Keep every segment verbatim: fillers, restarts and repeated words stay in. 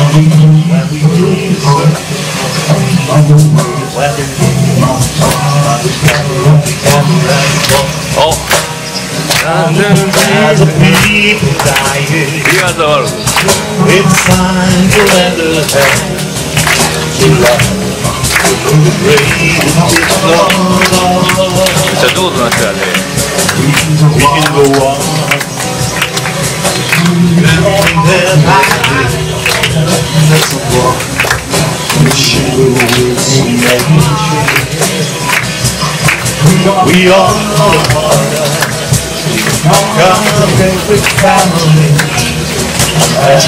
Oh. As a people dying, it's time to lend a hand to love. The greatest love. 진짜 누구도 나셔야 돼. We can go on. Living their lives. Let's walk. We should go with we all know come every family and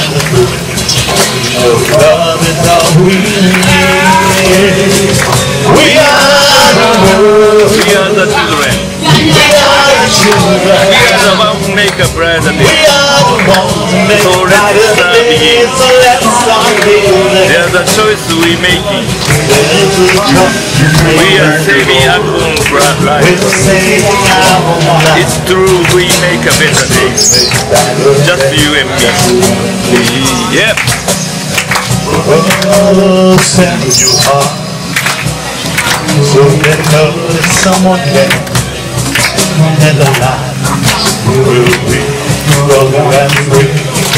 love is all we need. We are the world. We are the children. We are the children. We are the one who make a brighter We day. are the ones who make So a let's brighter start day. begin. So let's start building. There's a choice we making. There's a choice We are saving our own bright life. we're saving our lives. It's true we make a better day. Just you and me. Yep. Oh, send your heart so that know that someone there and alive will be strong and free.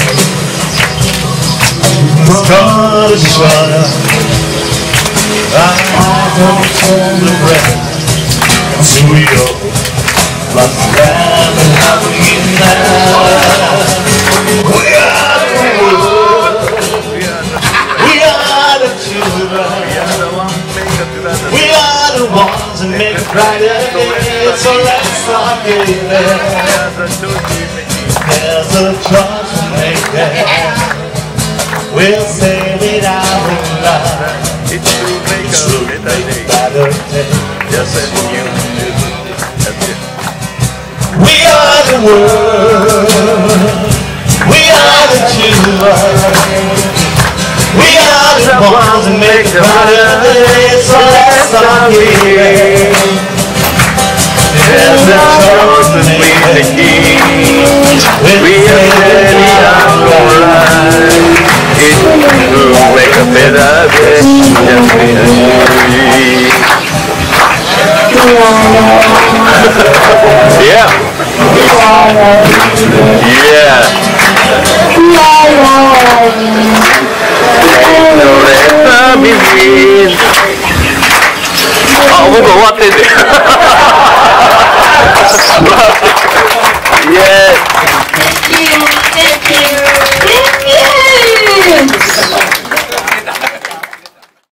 Start a shudder. I don't hold the breath. Sweet old must have and how we now. We are the world. We are the children. We are the ones that make it brighter day. So let's start getting there. There's a choice to make there. We'll save it out in love. It's to make a better day. Better day. Just as you do. That's it. We are the world. We are the children. We are the ones that make it brighter day. So let's start here. There's a choice to make the key. We are ready and alright. It's to make a better day. Just be a Yeah. Yeah. 아, 뭔가 왔대.